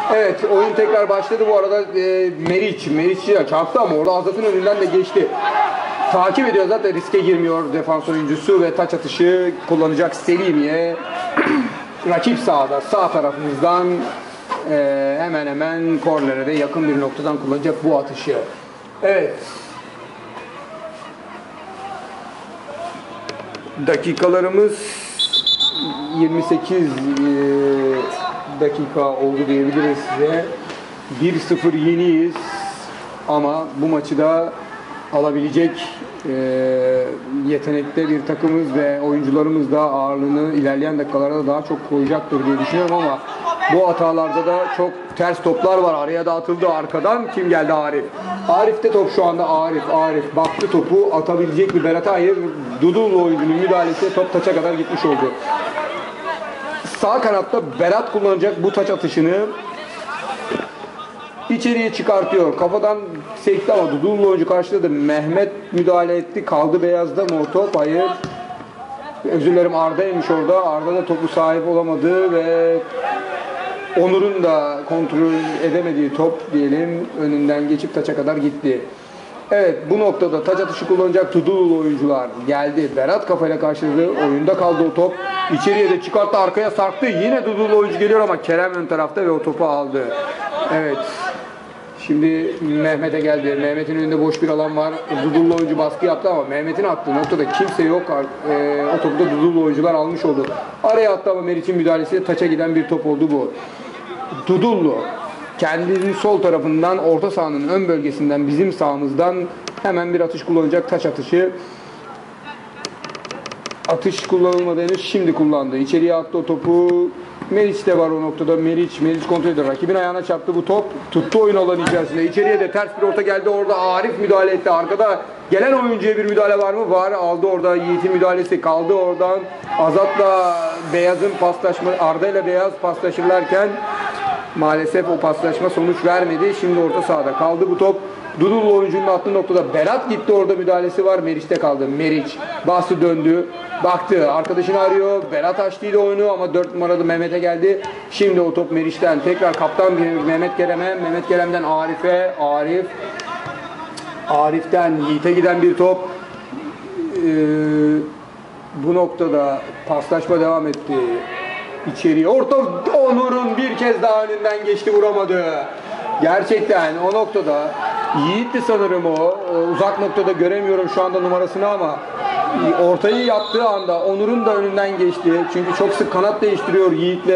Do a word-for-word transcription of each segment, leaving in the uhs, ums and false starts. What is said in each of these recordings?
Evet, oyun tekrar başladı bu arada. E, Meriç, Meriç çarptı ama orada Azat'ın önünden de geçti. Takip ediyor, zaten riske girmiyor defans oyuncusu ve taç atışı kullanacak Selimiye. Rakip sahada, sağ tarafımızdan e, hemen hemen kornere de yakın bir noktadan kullanacak bu atışı. Evet. Dakikalarımız yirmi sekiz e, dakika oldu diyebiliriz size. bir sıfır yeniyiz ama bu maçı da alabilecek e, yetenekte bir takımız ve oyuncularımız da ağırlığını ilerleyen dakikalarda daha çok koyacaktır diye düşünüyorum ama bu hatalarda da çok ters toplar var. Araya da atıldı arkadan. Kim geldi? Arif. Arif'te top şu anda. Arif. Arif baktı topu atabilecek mi? Berat hayır. Dudullu oyuncunun müdahalesi top taça kadar gitmiş oldu. Sağ kanatta Berat kullanacak bu taç atışını. İçeriye çıkartıyor. Kafadan sekti ama Dudullu oyuncu karşıladı. Mehmet müdahale etti. Kaldı beyazda mı o top? Hayır. Özür dilerim, Arda'ymış orada. Arda da topu sahip olamadı ve Onur'un da kontrol edemediği top diyelim önünden geçip taça kadar gitti. Evet, bu noktada taç atışı kullanacak Dudullu oyuncular geldi. Berat kafayla karşıladı. Oyunda kaldı o top. İçeriye de çıkarttı, arkaya sarktı. Yine Dudullu oyuncu geliyor ama Kerem ön tarafta ve o topu aldı. Evet. Şimdi Mehmet'e geldi. Mehmet'in önünde boş bir alan var. Dudullu oyuncu baskı yaptı ama Mehmet'in attığı noktada kimse yok. E, o topu da Dudullu oyuncular almış oldu. Araya attı ama Meriç'in müdahalesiyle taça giden bir top oldu bu. Dudullu kendinin sol tarafından orta sahanın ön bölgesinden bizim sahamızdan hemen bir atış kullanacak, taç atışı. Atış kullanılmadı henüz, şimdi kullandı. İçeriye attı o topu. Meriç de var o noktada. Meriç, Meriç kontrol ediyor. Rakibin ayağına çarptı bu top. Tuttu oyun alanı içerisinde. İçeriye de ters bir orta geldi. Orada Arif müdahale etti. Arkada gelen oyuncuya bir müdahale var mı? Var. Aldı orada. Yiğit'in müdahalesi kaldı oradan. Azat'la Beyaz'ın paslaşma, Arda ile Beyaz paslaşırlarken maalesef o paslaşma sonuç vermedi. Şimdi orta sahada kaldı bu top. Dudullu oyuncunun attığı noktada Berat gitti, orada müdahalesi var. Meriç'te kaldı. Meriç bastı, döndü. Baktı. Arkadaşını arıyor. Berat açtıydı oyunu ama dört numaralı Mehmet'e geldi. Şimdi o top Meriç'ten. Tekrar kaptan Mehmet Kerem'e. Mehmet Kerem'den Arif'e. Arif. Arif'ten Yiğit'e giden bir top. Ee, bu noktada paslaşma devam etti. İçeriye. Orta Onur'un bir kez daha önünden geçti, vuramadı. Gerçekten o noktada Yiğit'ti sanırım o. Uzak noktada göremiyorum şu anda numarasını ama ortayı yaptığı anda Onur'un da önünden geçti. Çünkü çok sık kanat değiştiriyor Yiğit'le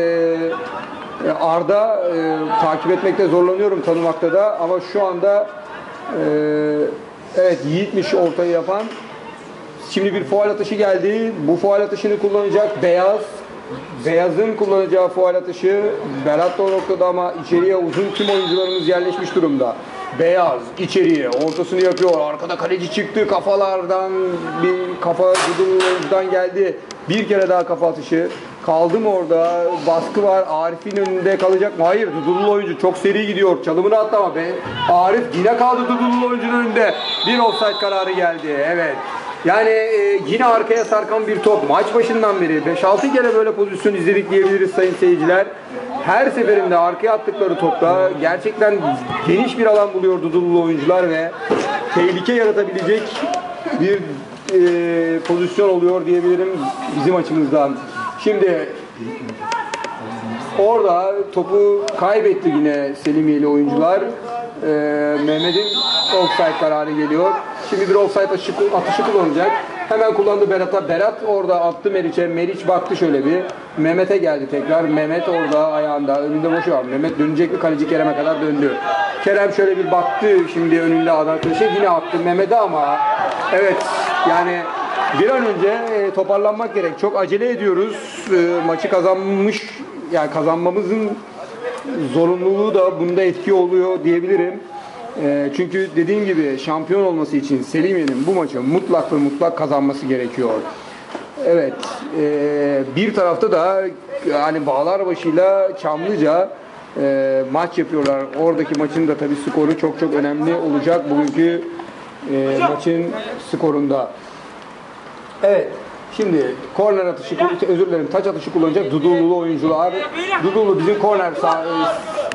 e, Arda. E, takip etmekte zorlanıyorum, tanımakta da, ama şu anda e, evet Yiğit'miş ortayı yapan. Şimdi bir faul atışı geldi. Bu faul atışını kullanacak Beyaz. Beyaz'ın kullanacağı faul atışı. Berat da o noktada ama içeriye uzun tüm oyuncularımız yerleşmiş durumda. Beyaz içeriye ortasını yapıyor. Arkada kaleci çıktı. Kafalardan bir kafa Dudullu'dan geldi. Bir kere daha kafa atışı. Kaldı mı orada? Baskı var. Arif'in önünde kalacak mı? Hayır. Dudullu oyuncu çok seri gidiyor. Çalımını attı ama be. Arif yine kaldı Dudullu oyuncunun önünde. Bir offside kararı geldi. Evet. Yani e, yine arkaya sarkan bir top. Maç başından beri beş altı kere böyle pozisyon izledik diyebiliriz sayın seyirciler. Her seferinde arkaya attıkları topta gerçekten geniş bir alan buluyor Dudullu oyuncular ve tehlike yaratabilecek bir e, pozisyon oluyor diyebilirim bizim açımızdan. Şimdi orada topu kaybetti yine Selimiyeli oyuncular. E, Mehmet'in offside kararı geliyor. Şimdi bir offside atışı, atışı kullanacak. Hemen kullandı Berat'a. Berat orada attı Meriç'e. Meriç baktı şöyle bir. Mehmet'e geldi tekrar. Mehmet orada ayağında. Önünde boşu var. Mehmet dönecek mi? Kaleci Kerem'e kadar döndü. Kerem şöyle bir baktı. Şimdi önünde adam arkadaşı. Yine attı Mehmet'e ama evet yani bir an önce e, toparlanmak gerek. Çok acele ediyoruz. E, maçı kazanmış, yani kazanmamızın zorunluluğu da bunda etki oluyor diyebilirim. E, çünkü dediğim gibi şampiyon olması için Selimiye'nin bu maçı mutlak ve mutlak kazanması gerekiyor. Evet, e, bir tarafta da hani Bağlarbaşı'yla Çamlıca e, maç yapıyorlar. Oradaki maçın da tabii skoru çok çok önemli olacak bugünkü e, maçın skorunda. Evet. Şimdi korner atışı, özür dilerim taç atışı kullanacak Dudullu oyuncular. Dudullu bizim korner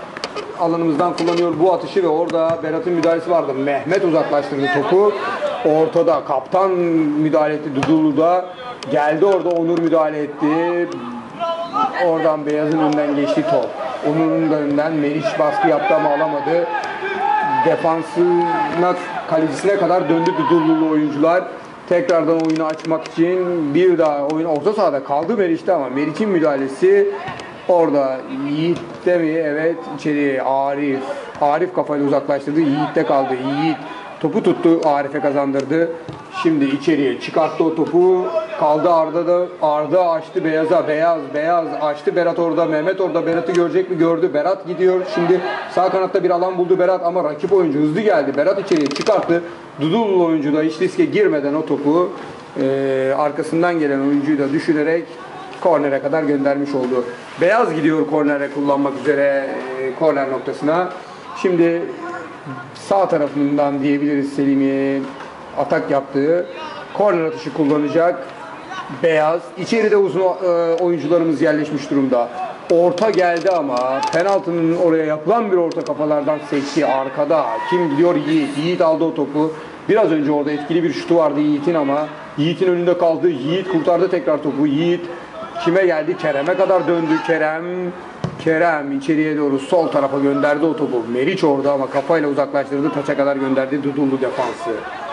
alanımızdan kullanıyor bu atışı ve orada Berat'ın müdahalesi vardı. Mehmet uzaklaştırdı topu. Ortada kaptan müdahale etti Dudullu'da. Geldi orada Onur müdahale etti. Oradan Beyaz'ın önünden geçti top. Onur'un önünden Meriç baskı yaptı ama alamadı. Defansına, kalecisine kadar döndü Dudullulu oyuncular. Tekrardan oyunu açmak için bir daha oyun orta sahada kaldı Meriç'te ama Meriç'in müdahalesi orada Yiğit'te mi? Evet, içeriye Arif. Arif kafayla uzaklaştırdı. Yiğit'te kaldı. Yiğit topu tuttu. Arif'e kazandırdı. Şimdi içeriye çıkarttı o topu. Kaldı Arda'da. Arda açtı Beyaz'a. Beyaz, Beyaz açtı. Berat orada. Mehmet orada. Berat'ı görecek mi? Gördü. Berat gidiyor. Şimdi sağ kanatta bir alan buldu Berat ama rakip oyuncu hızlı geldi. Berat içeriye çıkarttı. Dudullu oyuncu da hiç riske girmeden o topu e, arkasından gelen oyuncuyu da düşünerek kornere kadar göndermiş oldu. Beyaz gidiyor kornere kullanmak üzere e, korner noktasına. Şimdi sağ tarafından diyebiliriz Selim'i atak yaptığı korner atışı kullanacak Beyaz. İçeride uzun e, oyuncularımız yerleşmiş durumda. Orta geldi ama penaltının oraya yapılan bir orta kafalardan sekti arkada. Kim gidiyor? Yiğit. Yiğit aldı o topu. Biraz önce orada etkili bir şutu vardı Yiğit'in ama Yiğit'in önünde kaldı. Yiğit kurtardı tekrar topu. Yiğit kime geldi? Kerem'e kadar döndü. Kerem Kerem içeriye doğru sol tarafa gönderdi o topu. Meriç orada ama kafayla uzaklaştırdı. Taça kadar gönderdi Dudullu defansı.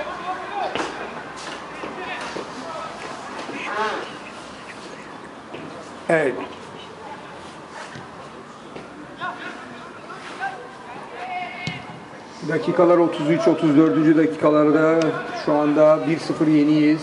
Evet. Dakikalar otuz üç otuz dördüncü dakikalarda şu anda bir sıfır yeniyiz.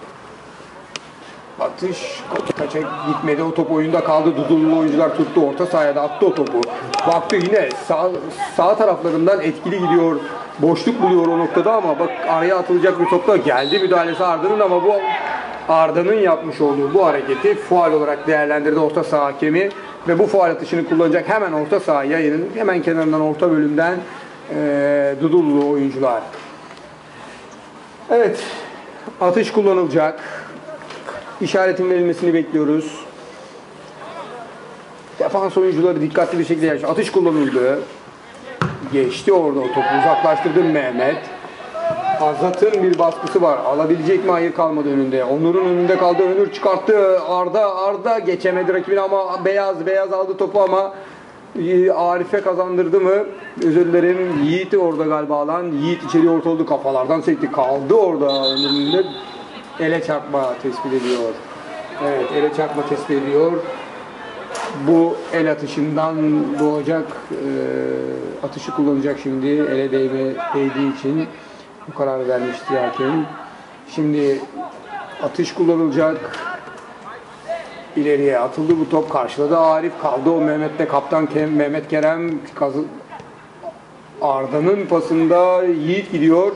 Atış kaça gitmedi. O top oyunda kaldı. Dudullu oyuncular tuttu. Orta sahaya da attı o topu. Baktı yine sağ, sağ taraflarından etkili gidiyor. Boşluk buluyor o noktada ama bak araya atılacak bir topla geldi müdahalesi Arda'nın ama bu Arda'nın yapmış olduğu bu hareketi faul olarak değerlendirdi orta saha hakemi ve bu faul atışını kullanacak hemen orta saha yayının hemen kenarından orta bölümden e, Dudullu oyuncular. Evet, atış kullanılacak. İşaretin verilmesini bekliyoruz. Defans oyuncuları dikkatli bir şekilde yaşıyor. Atış kullanıldı. Geçti orada o topu. Uzaklaştırdı Mehmet. Azat'ın bir baskısı var. Alabilecek mi? Hayır, kalmadı önünde. Onur'un önünde kaldı. Onur çıkarttı. Arda Arda geçemedi rakibini ama Beyaz Beyaz aldı topu ama Arif'e kazandırdı mı? Özür dilerim. Yiğit orada galiba alan. Yiğit içeri orta oldu. Kafalardan sekti. Kaldı orada önünde. Ele çarpma tespit ediyor. Evet, ele çarpma tespit ediyor. Bu el atışından doğacak e, atışı kullanacak şimdi. Ele değme, değdiği için bu kararı vermişti hakem. Şimdi atış kullanılacak. İleriye atıldı bu top. Karşıladı Arif. Kaldı o Mehmet'te. Kaptan Kem, Mehmet Kerem. Kazı, Arda'nın pasında Yiğit gidiyor.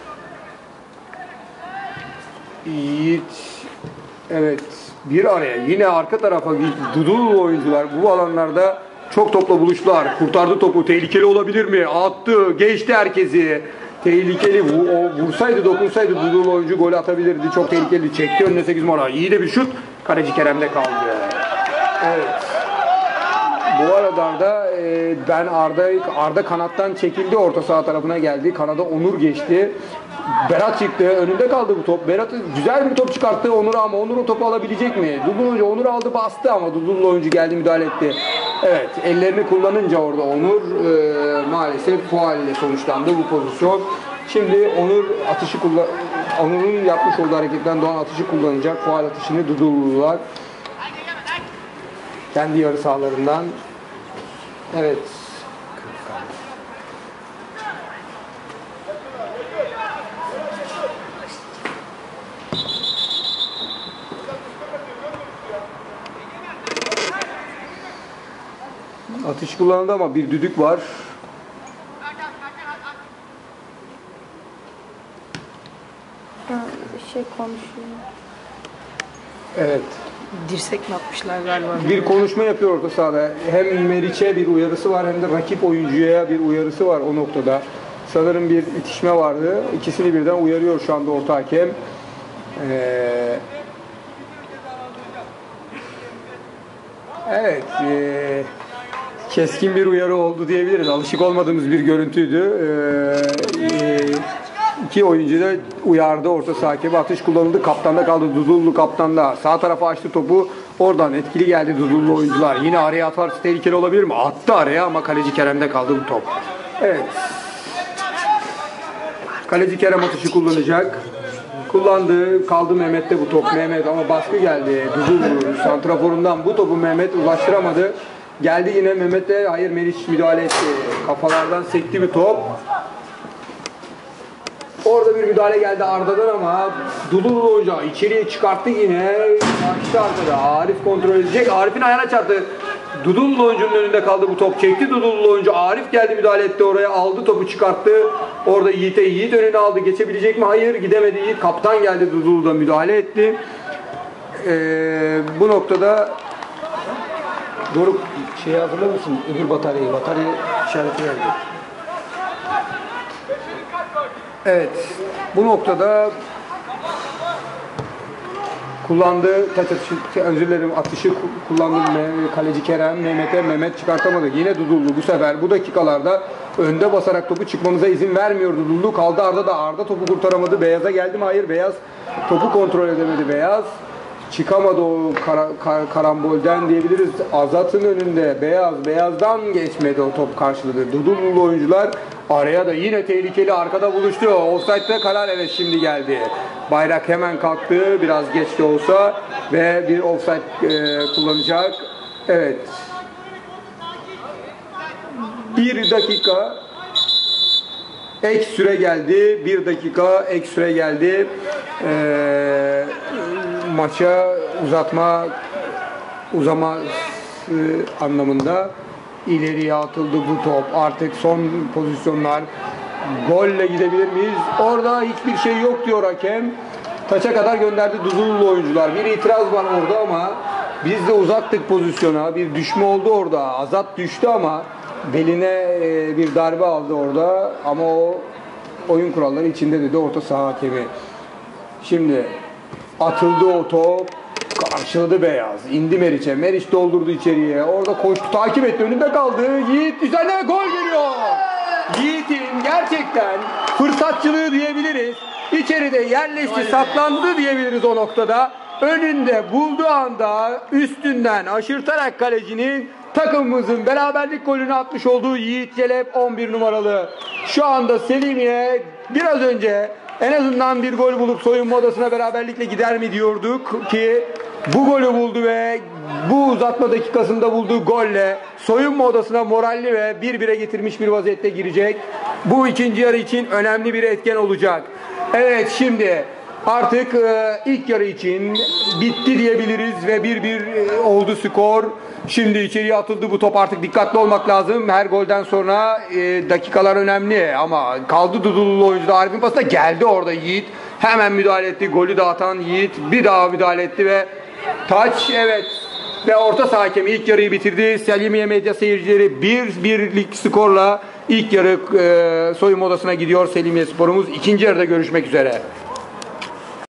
Yiğit, evet, bir araya yine arka tarafa Dudullu oyuncular bu alanlarda çok topla buluştular. Kurtardı topu. Tehlikeli olabilir mi? Attı. Geçti herkesi. Tehlikeli. O vursaydı, dokunsaydı Dudullu oyuncu golü atabilirdi. Çok tehlikeli. Çekti önüne sekiz numara. İyi de bir şut. Kaleci Kerem'de kaldı. Evet. Bu arada da e, ben Arda Arda kanattan çekildi. Orta saha tarafına geldi. Kanada Onur geçti. Berat çıktı. Önünde kaldı bu top. Berat güzel bir top çıkarttı Onur'a ama Onur o topu alabilecek mi? Dudullu oyuncu Onur aldı, bastı ama Dudullu oyuncu geldi, müdahale etti. Evet, ellerini kullanınca orada Onur e, maalesef faul ile sonuçlandı bu pozisyon. Şimdi Onur atışı kullan Onur'un yapmış olduğu hareketten doğan atışı kullanacak. Faul atışını Dudullular kendi yarı sahalarından. Evet. Atış kullanıldı ama bir düdük var. Bir şey konuşuyor. Evet. Dirsek mi atmışlar galiba? Bir konuşma yapıyor orta sahada. Hem Meriç'e bir uyarısı var hem de rakip oyuncuya bir uyarısı var o noktada. Sanırım bir itişme vardı. İkisini birden uyarıyor şu anda orta hakem. Ee, evet. E, keskin bir uyarı oldu diyebiliriz. Alışık olmadığımız bir görüntüydü. Ee, e, iki oyuncu da uyardı. Orta saha hakemi. Atış kullanıldı. Kaptanda kaldı. Dudullu kaptanda. Sağ tarafa açtı topu. Oradan etkili geldi Dudullu oyuncular. Yine araya atarsa tehlikeli olabilir mi? Attı araya ama kaleci Kerem'de kaldı bu top. Evet. Kaleci Kerem atışı kullanacak. Kullandı. Kaldı Mehmet'te bu top. Mehmet ama baskı geldi. Dudullu santraforundan bu topu Mehmet ulaştıramadı. Geldi yine Mehmet'e. Hayır, Meriç müdahale etti. Kafalardan sekti bir top. Orada bir müdahale geldi Arda'dan ama Dudullu Hoca içeriye çıkarttı yine. Açtı arkada. Arif kontrol edecek. Arif'in ayağına çarptı. Dudullu oyuncunun önünde kaldı bu top. Çekti Dudullu oyuncu. Arif geldi, müdahale etti oraya. Aldı topu, çıkarttı. Orada Yiğit'e. Yiğit önüne aldı. Geçebilecek mi? Hayır. Gidemedi Yiğit. Kaptan geldi. Dudullu da müdahale etti. Ee, bu noktada Doruk şeyi hatırlar mısın? Öbür bataryayı. Batarya işareti verdi. Evet. Bu noktada kullandığı taç atışı, özür dilerim, atışı kullandı kaleci Kerem. Mehmet'e, Mehmet çıkartamadı. Yine Dudullu bu sefer bu dakikalarda önde basarak topu çıkmamıza izin vermiyor Dudullu. Kaldı Arda da. Arda topu kurtaramadı. Beyaz'a geldi mi? Hayır. Beyaz topu kontrol edemedi. Beyaz çıkamadı o kara, kar, karambolden diyebiliriz. Azat'ın önünde. Beyaz. Beyaz'dan geçmedi o top karşıladı. Dudullu oyuncular araya da yine tehlikeli arkada buluştu. Offside'de karar, evet, şimdi geldi. Bayrak hemen kalktı. Biraz geç de olsa ve bir offside e, kullanacak. Evet. Bir dakika ek süre geldi. Bir dakika ek süre geldi. Ee, maça uzatma uzama e, anlamında ileriye atıldı bu top. Artık son pozisyonlar. Golle gidebilir miyiz? Orada hiçbir şey yok diyor hakem. Taça kadar gönderdi Dudullu oyuncular. Bir itiraz var orada ama biz de uzattık pozisyona. Bir düşme oldu orada. Azat düştü ama beline bir darbe aldı orada. Ama o oyun kuralları içinde dedi orta saha hakemi. Şimdi atıldı o top. Karşıladı Beyaz. İndi Meriç'e. Meriç doldurdu içeriye. Orada koştu. Takip etti. Önünde kaldı. Yiğit üzerine gol geliyor. Yiğit'in gerçekten fırsatçılığı diyebiliriz. İçeride yerleşti, saklandı diyebiliriz o noktada. Önünde bulduğu anda üstünden aşırtarak kalecinin takımımızın beraberlik golünü atmış olduğu Yiğit Celep on bir numaralı. Şu anda Selimiye biraz önce en azından bir gol bulup soyunma odasına beraberlikle gider mi diyorduk ki bu golü buldu ve bu uzatma dakikasında bulduğu golle soyunma odasına moralli ve bir bire getirmiş bir vaziyette girecek. Bu ikinci yarı için önemli bir etken olacak. Evet, şimdi artık e, ilk yarı için bitti diyebiliriz ve bir bir e, oldu skor. Şimdi içeriye atıldı bu top, artık dikkatli olmak lazım. Her golden sonra e, dakikalar önemli ama kaldı Dudullu oyuncuda. Arif'in pasına geldi orada Yiğit. Hemen müdahale etti. Golü dağıtan Yiğit bir daha müdahale etti ve taç, evet. Ve orta saha hakemi ilk yarıyı bitirdi. Selimiye medya seyircileri bir birlik skorla ilk yarı e, soyunma odasına gidiyor Selimiye Spor'umuz. İkinci yarıda görüşmek üzere.